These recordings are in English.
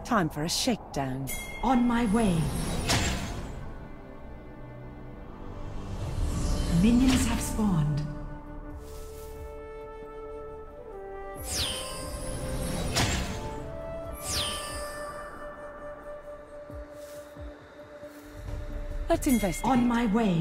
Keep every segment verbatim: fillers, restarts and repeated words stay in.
Time for a shakedown. On my way. Minions have spawned. Let's investigate. On my way.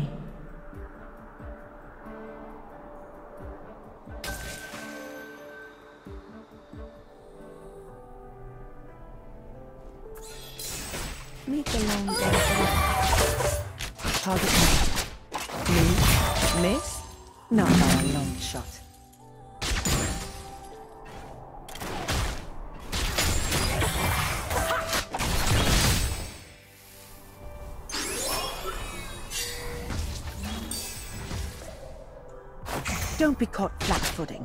Meet the long game. Target missed. Me? Miss? Not by a long shot. Don't be caught flat-footing.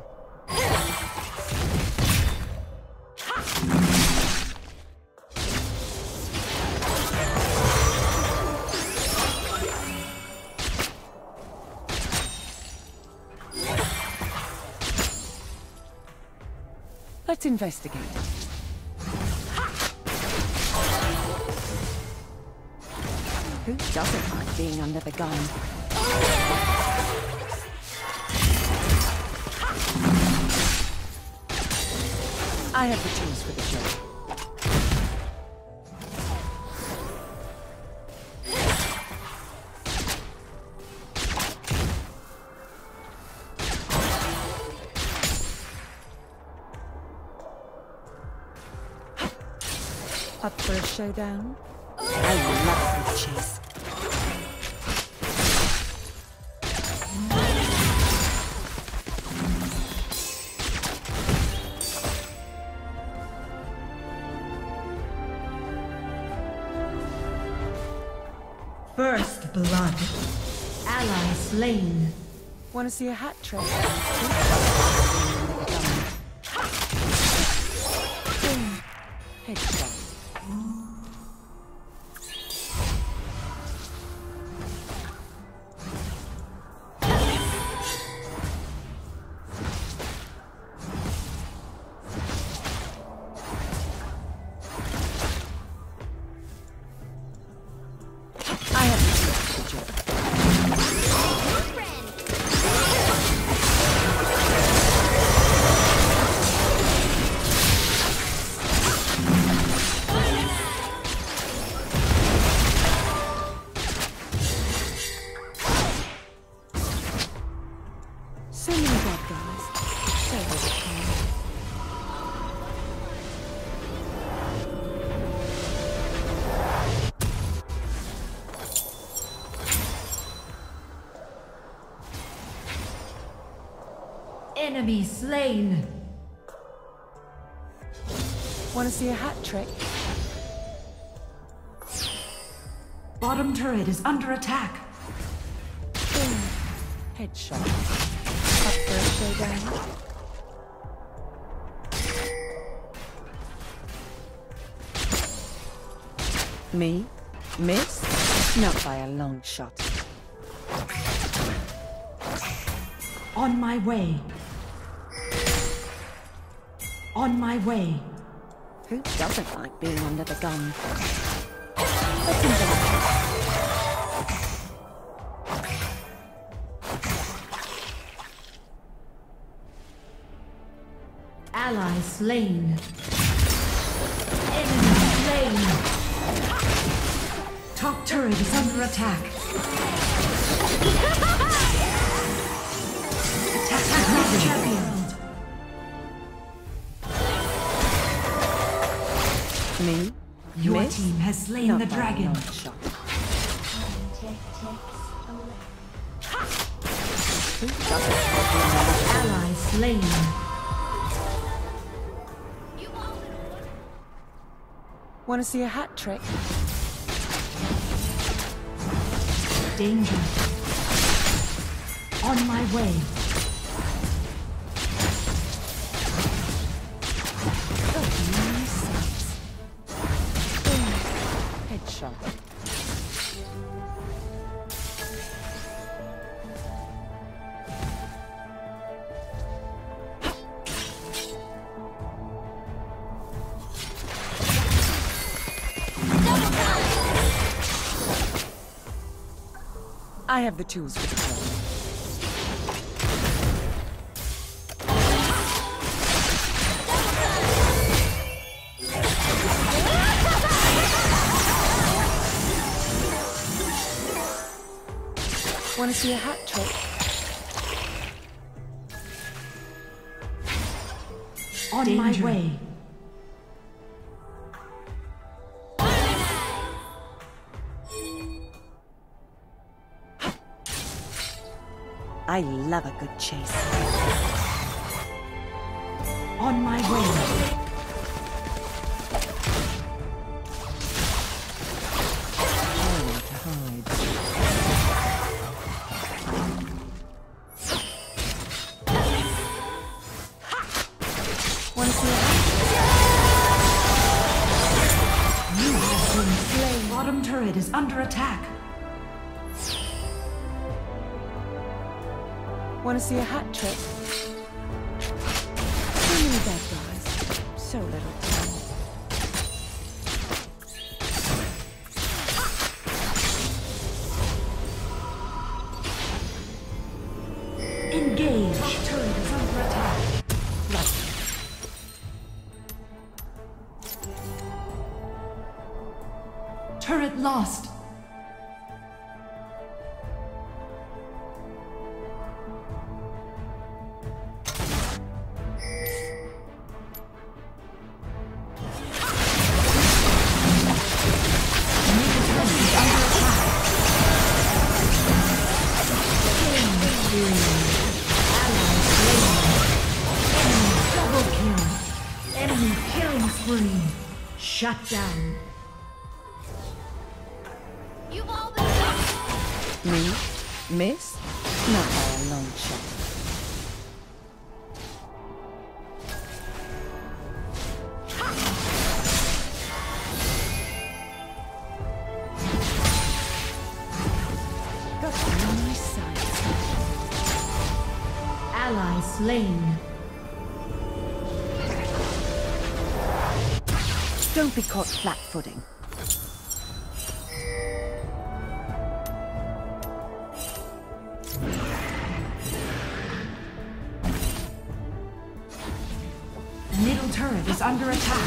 Let's investigate. Who doesn't like being under the gun? I have the tools for the job. Up for a showdown? I love the chase. First blood. Ally slain. Want to see a hat trick? Headshot. So many bad guys. So overpowered. Enemy slain. Want to see a hat trick? Bottom turret is under attack. Boom. Headshot. Up for a showdown? Me? Miss? Not by a long shot. On my way. On my way. Who doesn't like being under the gun? Let's investigate. Ally slain. Enemy slain. Top turret is under attack. Attack champion. Me? Your Miss? team has slain Not the by a dragon. long shot. Who doesn't like being under the gun? Ally slain. Want to see a hat trick? Danger. On my way. Headshot. I have the tools for the job. Want to see a hat trick? On Danger. my way. I love a good chase. On my way. Nowhere to hide. Want to see a hat You have been slain. Bottom turret is under attack. Want to see a hat trick? So many bad guys, so little time. Engage. Turret is under attack. Right. Turret lost. Shut down. You've all been lost. Me? Miss? Not by a long shot. Got you on my side. Ally slain. Don't be caught flat-footing. Middle turret is under attack.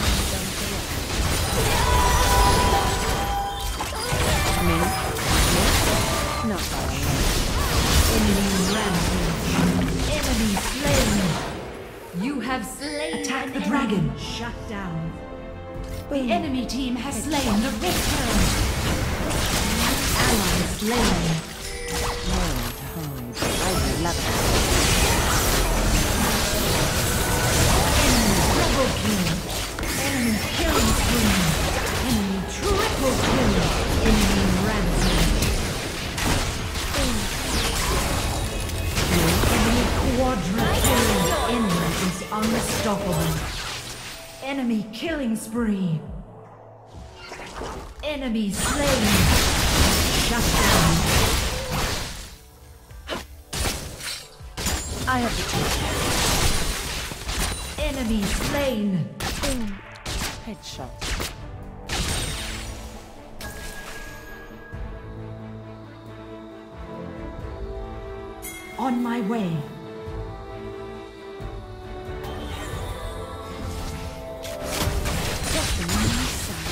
Me? Not by a long Enemy rampage. Enemy slain. You have slain. Attack the dragon. Shut down. The enemy team has slain the Rift Herald. Ally slain. Nowhere to hide. I love it. Enemy double kill. Enemy killing spree. Enemy triple kill. Enemy rampage. Enemy quadra kill. Enemy is unstoppable. Enemy killing spree. Enemy slain. Shut down. I have the tools. Enemy slain. Boom. Headshot. On my way. Just on my side.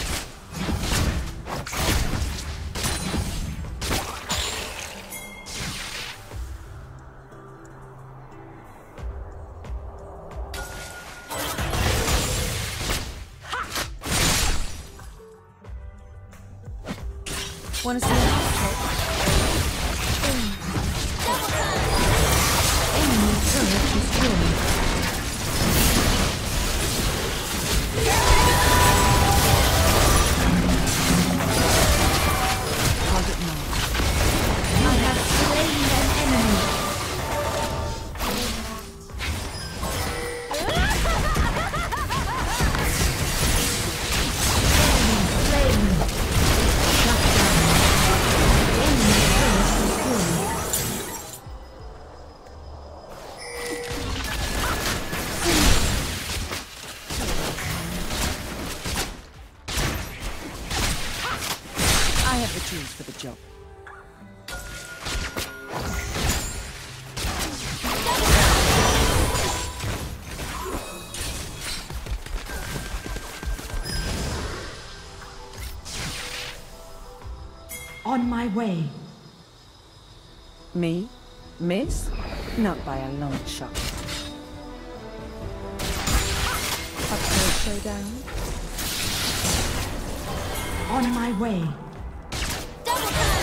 Want to see a hot trick? Enemy turret destroyed. Target marked. You have slain an enemy. Enemy slain. Shut down. Enemy turret destroyed. I have the tools for the job. On my way. Me? Miss? Not by a long shot. Up for a showdown? On my way. Double time!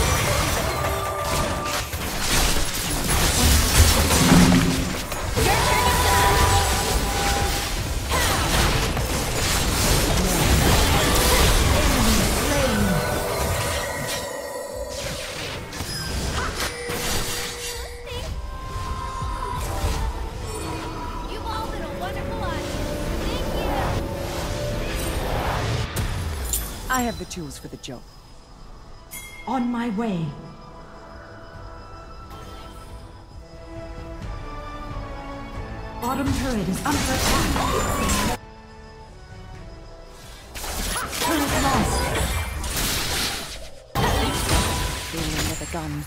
Your turn to die! You've all been a wonderful audience. Thank you! I have the tools for the job. On my way. Bottom turret is under attack. Turret lost. Feeling with a gun.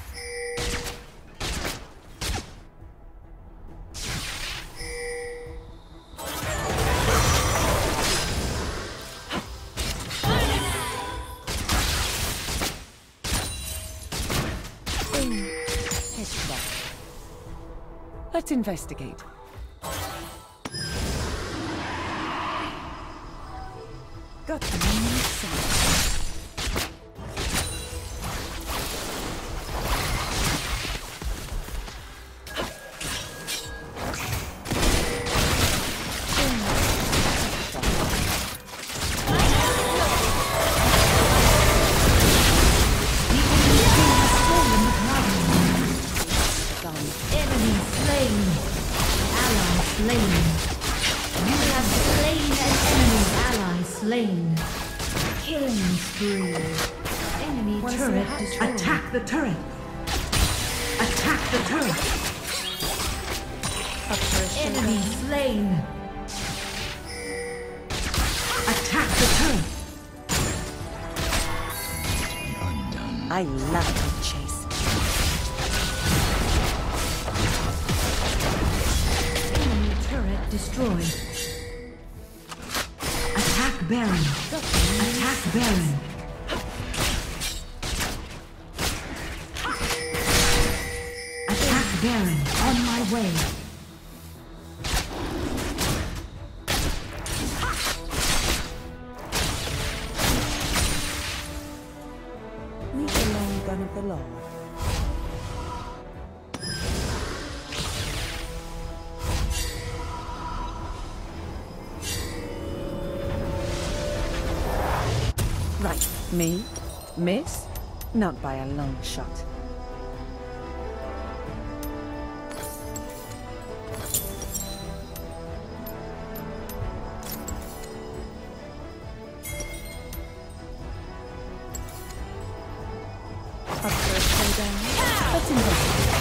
Headshot. Let's investigate. Got them on my side. Enemy slain. Ally slain. You have slain an enemy. Ally slain. Killing spree. Enemy Wanna see turret how destroyed. true? Attack the turret. Attack the turret. Up for a Enemy showdown? slain. Attack the turret. I love a good chase. Enemy turret destroyed. Attack Baron. Attack Baron. Attack Baron. On my way. Meet the long gun of the law. Right, me? Miss? Not by a long shot. Up for a showdown? Let's investigate.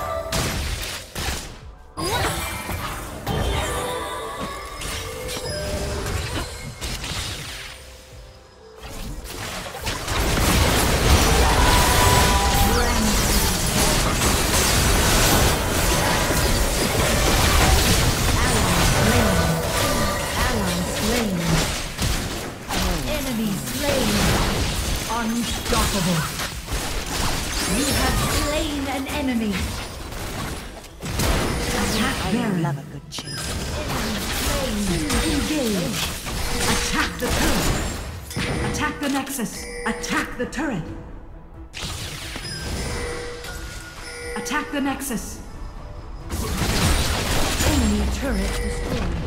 Enemy slain. Unstoppable. You have slain an enemy. Attack I Baron. love a good chase. Enemy slain. Engage. Attack the turret. Attack the Nexus. Attack the turret. Attack the Nexus. Enemy turret destroyed.